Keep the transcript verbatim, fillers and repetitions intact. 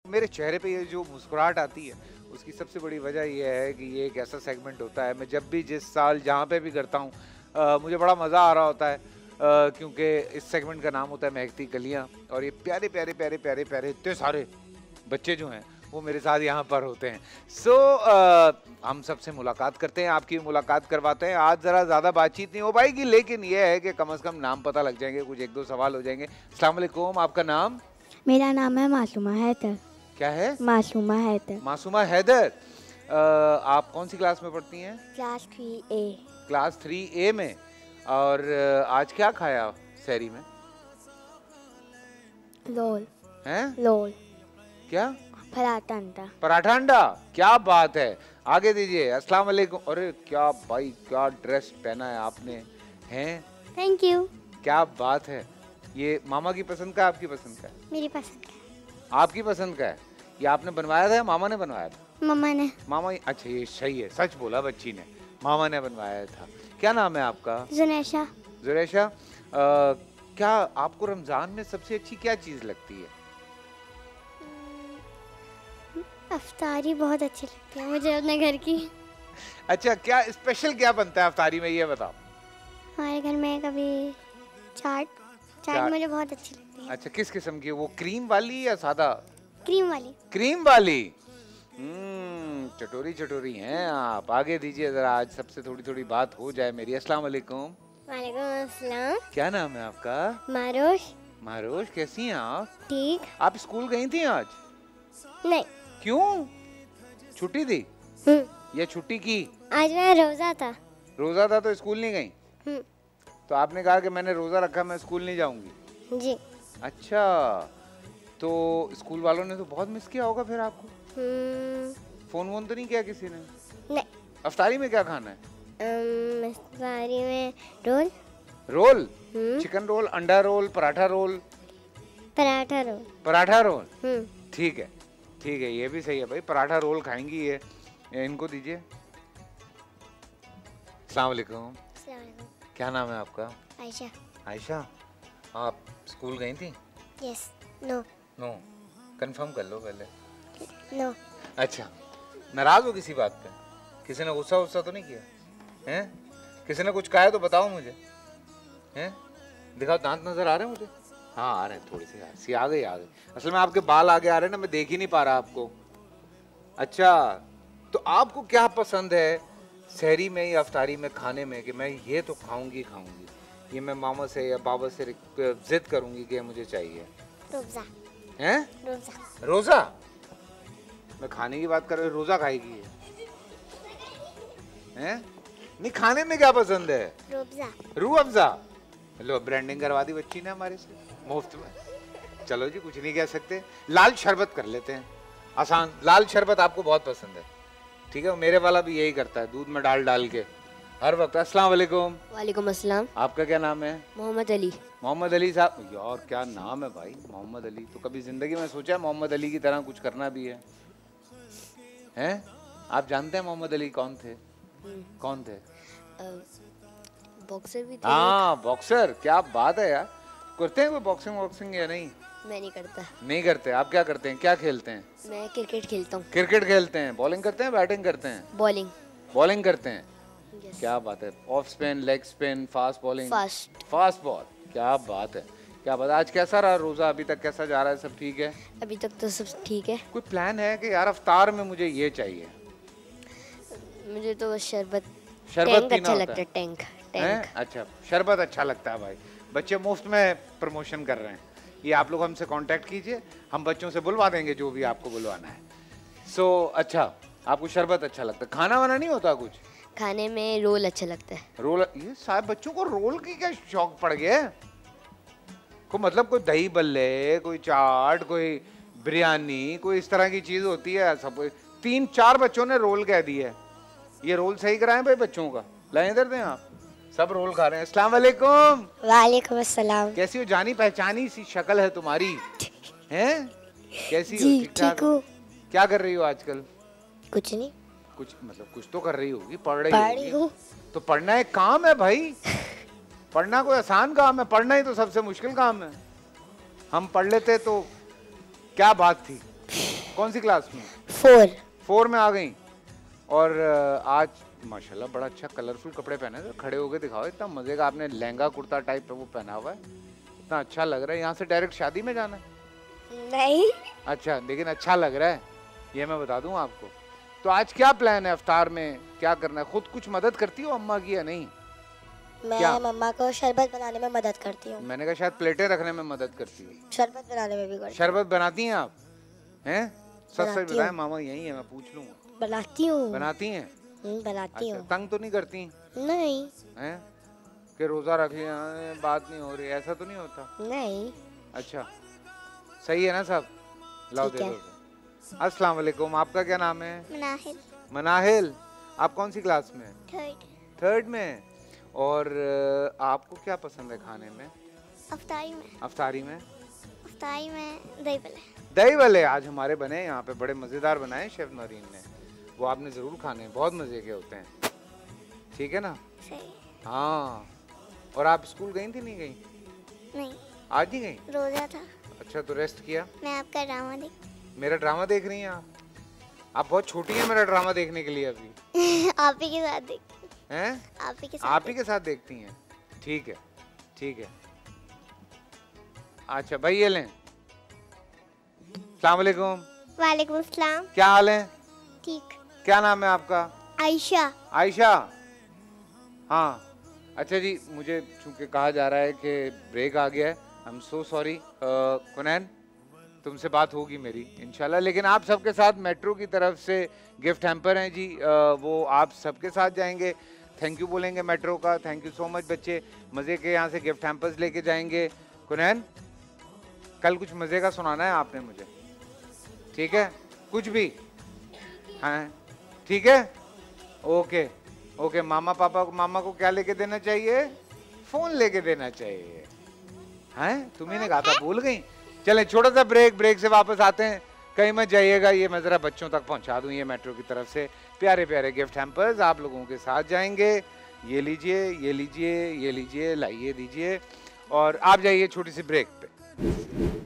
मेरे चेहरे पे ये जो मुस्कुराहट आती है उसकी सबसे बड़ी वजह ये है कि ये एक ऐसा सेगमेंट होता है, मैं जब भी जिस साल जहाँ पे भी करता हूँ मुझे बड़ा मज़ा आ रहा होता है, क्योंकि इस सेगमेंट का नाम होता है महकती कलियाँ, और ये प्यारे प्यारे प्यारे प्यारे प्यारे इतने सारे बच्चे जो हैं वो मेरे साथ यहाँ पर होते हैं। सो so, हम सबसे मुलाकात करते हैं, आपकी मुलाकात करवाते हैं। आज ज़रा ज़्यादा बातचीत नहीं हो पाएगी, लेकिन ये है कि कम से कम नाम पता लग जाएंगे, कुछ एक दो सवाल हो जाएंगे। अस्सलाम वालेकुम, आपका नाम? मेरा नाम है मासूमा हैदर। क्या है? मासूमा हैदर। मासूमा हैदर, आप कौन सी क्लास में पढ़ती हैं? Class three A. Class three A में। और आज क्या खाया सहरी में? लोल। हैं? लोल। क्या? पराठा अंडा। पराठा अंडा, क्या बात है, आगे दीजिए। अस्सलाम वालेकुम। अरे क्या भाई, क्या ड्रेस पहना है आपने, हैं? Thank you. क्या बात है, ये मामा की पसंद का, आपकी पसंद का? मेरी पसंद का। आपकी पसंद का है। ये आपने बनवाया था या मामा ने बनवाया था? मामा ने। मामा, अच्छा ये सही है, सच बोला बच्ची ने, मामा ने बनवाया था। क्या नाम है आपका? जुनेशा। जुनेशा, क्या आपको रमजान में सबसे अच्छी क्या चीज लगती है? अफ्तारी बहुत अच्छी लगती है मुझे अपने घर की। अच्छा, क्या स्पेशल क्या बनता है अफ्तारी में, ये बताओ। हमारे घर में कभी चाट चाट मुझे बहुत अच्छी लगती है। अच्छा, किस किस्म की, वो क्रीम वाली या सादा? क्रीम वाली। क्रीम वाली। हम्म, चटोरी चटोरी हैं आप। आगे दीजिए जरा, आज सबसे थोड़ी थोड़ी बात हो जाए मेरी। अस्सलाम वालेकुम। वालेकुम अस्सलाम। क्या नाम है आपका? मारोश। मारोश, कैसी हैं आप? ठीक। आप स्कूल गई थी आज? नहीं। क्यों, छुट्टी थी या छुट्टी की? आज मैं रोजा था। रोजा था तो स्कूल नहीं गई? तो आपने कहा कि मैंने रोजा रखा, मैं स्कूल नहीं जाऊंगी। जी। अच्छा, तो स्कूल वालों ने तो बहुत मिस किया होगा फिर आपको। फोन वोन तो नहीं किया किसी ने? नहीं। अफ्तारी में क्या खाना है? अफ्तारी में रोल। रोल? चिकन रोल, अंडा roll, paratha roll? Paratha roll. Paratha roll, ठीक है ठीक है, ये भी सही है भाई, पराठा रोल खाएंगी ये। इनको दीजिए। अस्सलाम वालेकुम। क्या नाम है आपका? आयशा। आयशा, आप स्कूल गई थी? यस। नो। नो, कंफर्म कर लो पहले। नो। अच्छा, नाराज हो किसी बात पे? किसी ने गुस्सा गुस्सा तो नहीं किया हैं? किसी ने कुछ कहा है तो बताओ मुझे, हैं? दिखाओ, दांत नजर आ रहे हैं मुझे? हाँ आ रहे हैं, थोड़ी सी सी आ गई आ गई असल में आपके बाल आगे आ रहे हैं ना, मैं देख ही नहीं पा रहा आपको। अच्छा, तो आपको क्या पसंद है सहरी में या अफ्तारी में खाने में, कि मैं ये तो खाऊंगी खाऊंगी, ये मैं मामा से या बाबा से जिद करूंगी कि मुझे चाहिए? रोजा। हैं? रोजा। रोजा? मैं खाने की बात कर रहा हूँ, रोजा खाएगी हैं? नहीं, खाने में क्या पसंद है? रूह रूह अफ़ज़ा। लो, ब्रांडिंग करवा दी बच्ची ने हमारे से मुफ्त में। चलो जी, कुछ नहीं कह सकते। लाल शरबत कर लेते हैं, आसान। लाल शरबत आपको बहुत पसंद है, ठीक है? मेरे वाला भी यही करता है, दूध में डाल डाल के हर वक्त। अस्सलाम वालेकुम। वालेकुम अस्सलाम। आपका क्या नाम है? मोहम्मद अली। मोहम्मद अली साहब, यार क्या नाम है भाई, मोहम्मद अली। तो कभी जिंदगी में सोचा है मोहम्मद अली की तरह कुछ करना भी है? हैं? आप जानते हैं मोहम्मद अली कौन थे? कौन थे? बॉक्सर भी थे। हाँ, बॉक्सर, क्या बात है यार। करते हैं कोई बॉक्सिंग वॉक्सिंग या नहीं? मैं नहीं करता। नहीं करते? आप क्या करते हैं, क्या खेलते हैं? मैं क्रिकेट खेलता हूँ। क्रिकेट खेलते हैं? बॉलिंग करते हैं, बैटिंग करते हैं? बॉलिंग। बॉलिंग करते हैं, yes. क्या बात है। Off spin, leg spin, fast bowling? Fast. Fast ball, क्या बात है, क्या बात है। आज कैसा रहा रोजा, अभी तक कैसा जा रहा है, सब ठीक है? अभी तक तो सब ठीक है। कोई प्लान है कि यार अफ्तार में मुझे ये चाहिए? मुझे तो शरबत शरबत अच्छा लगता है। टैंक टैंक। अच्छा, शरबत अच्छा लगता है भाई। बच्चे मुफ्त में प्रमोशन कर रहे हैं। ये आप लोग हमसे कांटेक्ट कीजिए, हम बच्चों से बुलवा देंगे जो भी आपको बुलवाना है। सो so, अच्छा, आपको शरबत अच्छा लगता है। खाना वाना नहीं होता कुछ? खाने में रोल अच्छा लगता है। रोल? ये साहब बच्चों को रोल की क्या शौक पड़ गया है? को मतलब कोई दही बल्ले, कोई चाट, कोई बिरयानी, कोई इस तरह की चीज होती है सब। तीन चार बच्चों ने रोल कह दी है। ये रोल सही कराएं भाई बच्चों का। लाइन इधर दें आप, सब रोल खा रहे हैं। अस्सलाम वालेकुम। वालेकुम अस्सलाम। कैसी हो, जानी पहचानी सी शक्ल है तुम्हारी, हैं? कैसी हो? जी ठीक हो। क्या कर रही हो आजकल? कुछ नहीं। कुछ मतलब कुछ तो कर रही होगी, पढ़ रही पढ़ रही हूँ। तो पढ़ना एक काम है भाई, पढ़ना कोई आसान काम है? पढ़ना ही तो सबसे मुश्किल काम है। हम पढ़ लेते तो क्या बात थी, कौन सी क्लास में? फोर। फोर में आ गई। और अ, आज माशाल्लाह बड़ा अच्छा कलरफुल कपड़े पहने थे, खड़े होके दिखाओ, इतना मजे का आपने लहंगा कुर्ता टाइप वो पहना हुआ है, इतना अच्छा लग रहा है। यहाँ से डायरेक्ट शादी में जाना है? नहीं। अच्छा, लेकिन अच्छा लग रहा है, ये मैं बता दूं आपको। तो आज क्या प्लान है इफ्तार में, क्या करना है? खुद कुछ मदद करती हो अम्मा की या नहीं? मैं क्या? मम्मा को शरबत बनाने में मदद करती हूँ। मैंने कहा शायद प्लेटें रखने में मदद करती है। शरबत बनाने में भी करती शरबत बनाती हैं आप? हैं? सच सच बनाती बताएं, हूँ। मामा यही है, मैं पूछ लूंगा। हूँ। बनाती हूँ। बनाती हैं? हम्म, बनाती अच्छा, हूँ। तंग तो नहीं करती नहीं हैं कि रोजा रख लिया, बात नहीं हो रही, ऐसा तो नहीं होता? नहीं। अच्छा, सही है ना सब? लाओ दे ठीक दो। है। अस्सलाम वालेकुम, आपका क्या नाम है? मनाहिल। मनाहिल, आप कौन सी क्लास में? थर्ड। थर्ड में। और अ, आपको क्या पसंद है खाने में? अफ्तारी में। अफ्तारी में? अफ्तारी में दही भल्ले। दही भल्ले आज हमारे बने यहाँ पे, बड़े मजेदार बनाए शेफ नौरीन ने, वो आपने जरूर खाने हैं, बहुत मजे के होते हैं। ठीक है ना? सही। हाँ। और आप स्कूल गई थी? नहीं गई? नहीं, आज नहीं गई? रोजा था। अच्छा, तो रेस्ट किया? मैं आपका ड्रामा देख मेरा ड्रामा देख रही हैं आप? आप बहुत छोटी हैं मेरा ड्रामा देखने के लिए अभी। आप ही के साथ देख हैं? आप ही के साथ आप ही के साथ देखती हैं? ठीक है, ठीक है। अच्छा भाई, ये लें। अस्सलाम वालेकुम। वालेकुम अस्सलाम। क्या हाल है? ठीक। क्या नाम है आपका? आयशा। आयशा। हाँ, अच्छा जी, मुझे चूंकि कहा जा रहा है कि ब्रेक आ गया है, आई एम सो सॉरी। कुनैन, तुमसे बात होगी मेरी इंशाल्लाह, लेकिन आप सबके साथ मेट्रो की तरफ से गिफ्ट हैम्पर हैं जी, आ, वो आप सबके साथ जाएंगे। थैंक यू बोलेंगे मेट्रो का, थैंक यू सो मच बच्चे, मज़े के यहाँ से गिफ्ट हैम्पर्स लेके जाएंगे। कुनैन, कल कुछ मज़े का सुनाना है आपने मुझे, ठीक है? कुछ भी? हाँ, ठीक है, ओके ओके। मामा पापा को, मामा को क्या लेके देना चाहिए? फ़ोन लेके देना चाहिए। हैं? तुम्ही ने कहा था, भूल गई? चलें, छोटा सा ब्रेक, ब्रेक से वापस आते हैं। कहीं मत जाइएगा, ये मैं ज़रा बच्चों तक पहुंचा दूं, ये मेट्रो की तरफ से प्यारे प्यारे गिफ्ट हैम्पर्स आप लोगों के साथ जाएंगे। ये लीजिए, ये लीजिए, ये लीजिए, लाइए, दीजिए, और आप जाइए छोटी सी ब्रेक पे।